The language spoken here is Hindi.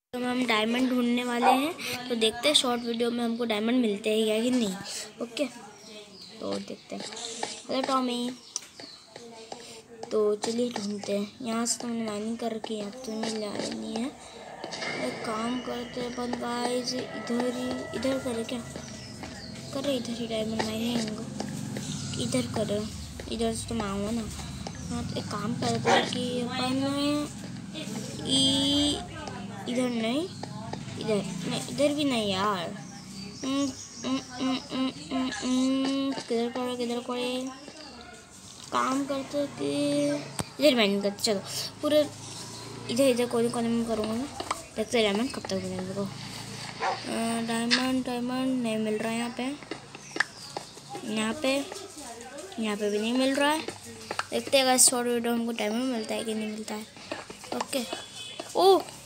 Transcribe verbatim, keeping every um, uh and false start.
तो हम डायमंड ढूंढने वाले हैं, तो देखते हैं शॉर्ट वीडियो में हमको डायमंड मिलते हैं या कि नहीं। ओके, तो देखते हैं। हेलो टॉमी, तो चलिए ढूंढते हैं। यहाँ से तो मैंने माइनिंग कर रखी है, अब तो मिल जा रही है। एक काम करते हैं अपन गाइस, इधर ही इधर करे क्या करे, इधर ही डायमंड माइनिंग इधर करे, इधर से तो मैं आऊँगा ना। हाँ, तो एक काम करते हैं कि अपन इधर नहीं, इधर नहीं, इधर भी नहीं यार। किधर करे किधर करे काम करते कि इधर माइनिंग करते। चलो पूरे इधर इधर कोने कोने में करूँगा मैं। देखते डायमंड कब तक मिलेगा मेरे को। डायमंड डायमंड नहीं मिल रहा है यहाँ पे, यहाँ पे यहाँ पे भी नहीं मिल रहा है। देखते हैं शॉर्ट वीडियो हमको डायमंड मिलता है कि नहीं मिलता है। ओके, ओह